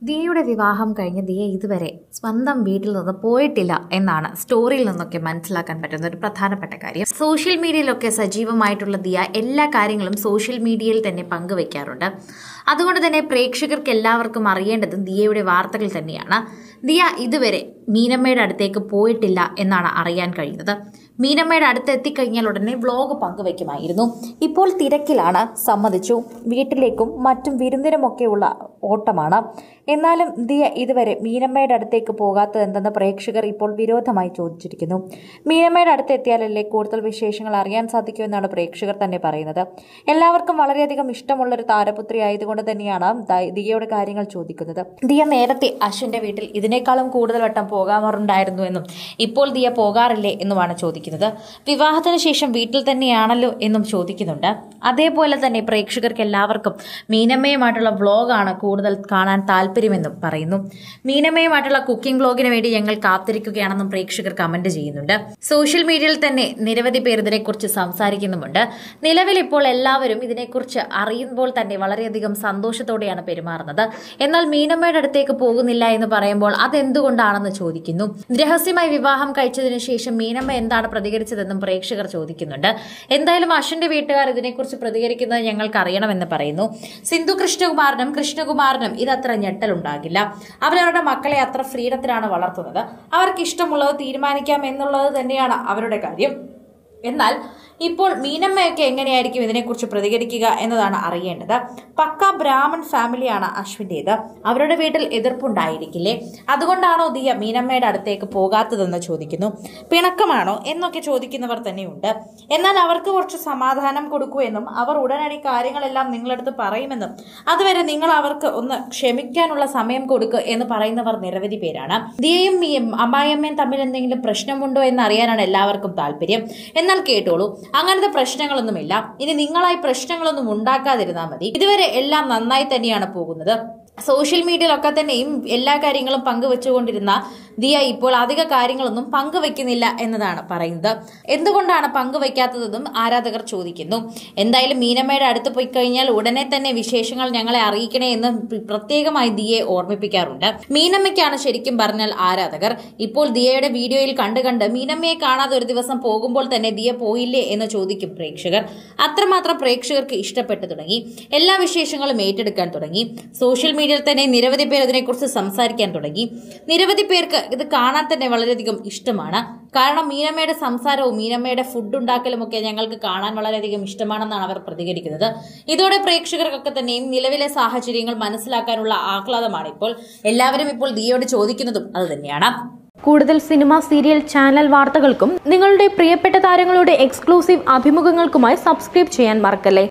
ദിയയുടെ വിവാഹം കഴിഞ്ഞ് ദിയ ഇതുവരെ സ്വന്തം വീട്ടിൽ നിന്ന് പോയിട്ടില്ല എന്നാണ് സ്റ്റോറിയിൽ നിന്നൊക്കെ മനസ്സിലാക്കാൻ പറ്റുന്ന ഒരു പ്രധാനപ്പെട്ട കാര്യം. സോഷ്യൽ മീഡിയയിലൊക്കെ സജീവമായിട്ടുള്ള ദിയ എല്ലാ കാര്യങ്ങളും സോഷ്യൽ മീഡിയയിൽ തന്നെ പങ്കുവയ്ക്കാറുണ്ട്. അതുകൊണ്ട് തന്നെ പ്രേക്ഷകർക്ക് എല്ലാവർക്കും അറിയേണ്ടതും ദിയയുടെ വാർത്തകൾ തന്നെയാണ്. ദിയ ഇതുവരെ മീനമ്മയുടെ അടുത്തേക്ക് പോയിട്ടില്ല എന്നാണ് അറിയാൻ കഴിയുന്നത്. മീനമ്മയുടെ അടുത്ത് എത്തിക്കഴിഞ്ഞാൽ ഉടനെ വ്ലോഗ് പങ്കുവയ്ക്കുമായിരുന്നു. ഇപ്പോൾ തിരക്കിലാണ്, സമ്മതിച്ചു. വീട്ടിലേക്കും മറ്റും വിരുന്നിനുമൊക്കെയുള്ള ഓട്ടമാണ്. എന്നാലും ദിയ ഇതുവരെ മീനമ്മയുടെ അടുത്തേക്ക് പോകാത്തതെന്തെന്ന് പ്രേക്ഷകർ ഇപ്പോൾ വിരോധമായി ചോദിച്ചിരിക്കുന്നു. മീനമ്മയുടെ അടുത്ത് എത്തിയാലല്ലേ കൂടുതൽ വിശേഷങ്ങൾ അറിയാൻ സാധിക്കുമെന്നാണ് പ്രേക്ഷകർ തന്നെ പറയുന്നത്. എല്ലാവർക്കും വളരെയധികം ഇഷ്ടമുള്ളൊരു താരപുത്രി ആയതുകൊണ്ട് തന്നെയാണ് ദിയയുടെ കാര്യങ്ങൾ ചോദിക്കുന്നത്. ദിയ നേരത്തെ അശ്വിന്റെ വീട്ടിൽ ഇതിനേക്കാളും കൂടുതൽ വട്ടം പോകാറുണ്ടായിരുന്നു എന്നും ഇപ്പോൾ ദിയ പോകാറില്ലേ എന്നുമാണ് ചോദിക്കുന്നത്. വിവാഹത്തിന് ശേഷം വീട്ടിൽ തന്നെയാണല്ലോ എന്നും ചോദിക്കുന്നുണ്ട്. അതേപോലെ തന്നെ പ്രേക്ഷകർക്ക് എല്ലാവർക്കും മീനമ്മയുമായിട്ടുള്ള വ്ലോഗാണ് കൂടുതൽ കാണാൻ താല്പര്യമെന്നും പറയുന്നു. മീനമ്മയുമായിട്ടുള്ള കുക്കിംഗ് വ്ലോഗിന് വേണ്ടി ഞങ്ങൾ കാത്തിരിക്കുകയാണെന്നും പ്രേക്ഷകർ കമന്റ് ചെയ്യുന്നുണ്ട്. സോഷ്യൽ മീഡിയയിൽ തന്നെ നിരവധി പേർ ഇതിനെക്കുറിച്ച് സംസാരിക്കുന്നുമുണ്ട്. നിലവിൽ ഇപ്പോൾ എല്ലാവരും ഇതിനെക്കുറിച്ച് അറിയുമ്പോൾ തന്നെ വളരെയധികം സന്തോഷത്തോടെയാണ് പെരുമാറുന്നത്. എന്നാൽ മീനമ്മയുടെ അടുത്തേക്ക് പോകുന്നില്ല എന്ന് പറയുമ്പോൾ അതെന്തുകൊണ്ടാണെന്ന് ചോദിക്കുന്നു. രഹസ്യമായി വിവാഹം കഴിച്ചതിനു ശേഷം മീനമ്മ എന്താണ് പ്രതികരിച്ചതെന്നും പ്രേക്ഷകർ ചോദിക്കുന്നുണ്ട്. എന്തായാലും അശ്വിന്റെ വീട്ടുകാർ ഇതിനെക്കുറിച്ച് പ്രതികരിക്കുന്നത് ഞങ്ങൾക്ക് അറിയണമെന്ന് പറയുന്നു. സിന്ധു കൃഷ്ണകുമാരനും ഇതത്ര ഞെട്ടലുണ്ടാകില്ല. അവരവരുടെ മക്കളെ അത്ര ഫ്രീഡത്തിലാണ് വളർത്തുന്നത്. അവർക്ക് ഇഷ്ടമുള്ളത് തീരുമാനിക്കാം എന്നുള്ളത് തന്നെയാണ് അവരുടെ കാര്യം. എന്നാൽ ഇപ്പോൾ മീനമ്മയൊക്കെ എങ്ങനെയായിരിക്കും ഇതിനെക്കുറിച്ച് പ്രതികരിക്കുക എന്നതാണ് അറിയേണ്ടത്. പക്ക ബ്രാഹ്മൺ ഫാമിലിയാണ് അശ്വിൻ്റേത്. അവരുടെ വീട്ടിൽ എതിർപ്പുണ്ടായിരിക്കില്ലേ? അതുകൊണ്ടാണോ ദിയ മീനമ്മയുടെ അടുത്തേക്ക് പോകാത്തതെന്ന് ചോദിക്കുന്നു. പിണക്കമാണോ എന്നൊക്കെ ചോദിക്കുന്നവർ തന്നെയുണ്ട്. എന്നാൽ അവർക്ക് കുറച്ച് സമാധാനം കൊടുക്കൂ എന്നും അവർ ഉടനടി കാര്യങ്ങളെല്ലാം നിങ്ങളടുത്ത് പറയുമെന്നും അതുവരെ നിങ്ങൾ അവർക്ക് ഒന്ന് ക്ഷമിക്കാനുള്ള സമയം കൊടുക്കുക എന്ന് പറയുന്നവർ നിരവധി പേരാണ്. ദിയയും അമ്മായിയമ്മയും തമ്മിൽ എന്തെങ്കിലും പ്രശ്നമുണ്ടോ എന്ന് അറിയാനാണ് എല്ലാവർക്കും താല്പര്യം. എന്നാൽ കേട്ടോളൂ, അങ്ങനത്തെ പ്രശ്നങ്ങളൊന്നുമില്ല. ഇനി നിങ്ങളായി പ്രശ്നങ്ങളൊന്നും ഉണ്ടാക്കാതിരുന്നാൽ മതി. ഇതുവരെ എല്ലാം നന്നായി തന്നെയാണ് പോകുന്നത്. സോഷ്യൽ മീഡിയയിലൊക്കെ തന്നെയും എല്ലാ കാര്യങ്ങളും പങ്കുവെച്ചുകൊണ്ടിരുന്ന ദിയ ഇപ്പോൾ അധിക കാര്യങ്ങളൊന്നും പങ്കുവെക്കുന്നില്ല എന്നതാണ് പറയുന്നത്. എന്തുകൊണ്ടാണ് പങ്കുവെക്കാത്തതെന്നും ആരാധകർ ചോദിക്കുന്നു. എന്തായാലും മീനമ്മയുടെ അടുത്ത് പോയി കഴിഞ്ഞാൽ ഉടനെ തന്നെ വിശേഷങ്ങൾ ഞങ്ങളെ അറിയിക്കണേ എന്ന് പ്രത്യേകമായി ദിയയെ ഓർമ്മിപ്പിക്കാറുണ്ട്. മീനമ്മയ്ക്കാണ് ശരിക്കും പറഞ്ഞാൽ ആരാധകർ. ഇപ്പോൾ ദിയയുടെ വീഡിയോയിൽ കണ്ട് മീനമ്മയെ കാണാതെ ഒരു ദിവസം പോകുമ്പോൾ തന്നെ ദിയ പോയില്ലേ എന്ന് ചോദിക്കും പ്രേക്ഷകർ. അത്രമാത്രം പ്രേക്ഷകർക്ക് ഇഷ്ടപ്പെട്ടു തുടങ്ങി. എല്ലാ വിശേഷങ്ങളും ഏറ്റെടുക്കാൻ തുടങ്ങി. സോഷ്യൽ മീഡിയയിൽ തന്നെ നിരവധി പേർ ഇതിനെക്കുറിച്ച് സംസാരിക്കാൻ തുടങ്ങി. നിരവധി പേർക്ക് ഇത് കാണാൻ തന്നെ വളരെയധികം ഇഷ്ടമാണ്. കാരണം മീനമ്മയുടെ സംസാരവും മീനമ്മയുടെ ഫുഡ് ഉണ്ടാക്കലും ഒക്കെ ഞങ്ങൾക്ക് കാണാൻ വളരെയധികം ഇഷ്ടമാണെന്നാണ് അവർ പ്രതികരിക്കുന്നത്. ഇതോടെ പ്രേക്ഷകർക്കൊക്കെ തന്നെയും നിലവിലെ സാഹചര്യങ്ങൾ മനസ്സിലാക്കാനുള്ള ആഹ്ലാദമാണ് ഇപ്പോൾ. എല്ലാവരും ഇപ്പോൾ ദിയയോട് ചോദിക്കുന്നതും അത് തന്നെയാണ്. കൂടുതൽ സിനിമ, സീരിയൽ, ചാനൽ വാർത്തകൾക്കും നിങ്ങളുടെ പ്രിയപ്പെട്ട താരങ്ങളുടെ എക്സ്ക്ലൂസീവ് അഭിമുഖങ്ങൾക്കുമായി സബ്സ്ക്രൈബ് ചെയ്യാൻ മറക്കല്ലേ.